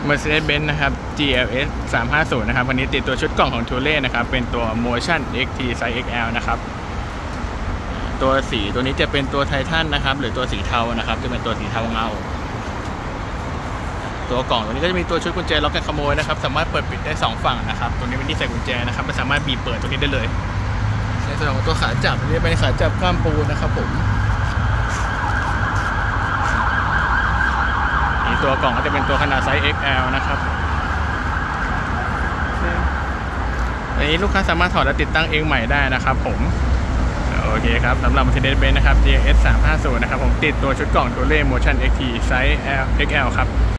Mercedes-Benz นะครับ GLS 350นะครับวันนี้ติดตัวชุดกล่องของ Tourer นะครับเป็นตัว Motion XT Size XL นะครับตัวสีตัวนี้จะเป็นตัวไททันนะครับหรือตัวสีเทานะครับจะเป็นตัวสีเทาเงาตัวกล่องตัวนี้ก็จะมีตัวชุดกุญแจล็อกกันขโมยนะครับสามารถเปิดปิดได้2ฝั่งนะครับตัวนี้เป็นที่ใส่กุญแจนะครับมันสามารถบีบเปิดตัวนี้ได้เลยในส่วนของตัวขาจับตัวนี้เป็นขาจับข้ามปูนะครับผมตัวกล่องก็จะเป็นตัวขนาดไซส์ XL นะครับอันนี้ลูกค้าสามารถถอดและติดตั้งเองใหม่ได้นะครับผมโอเคครับสำหรับ Mercedes-Benz นะครับ GLS 350นะครับผมติดตัวชุดกล่องTourer Motion XT Size XL ครับ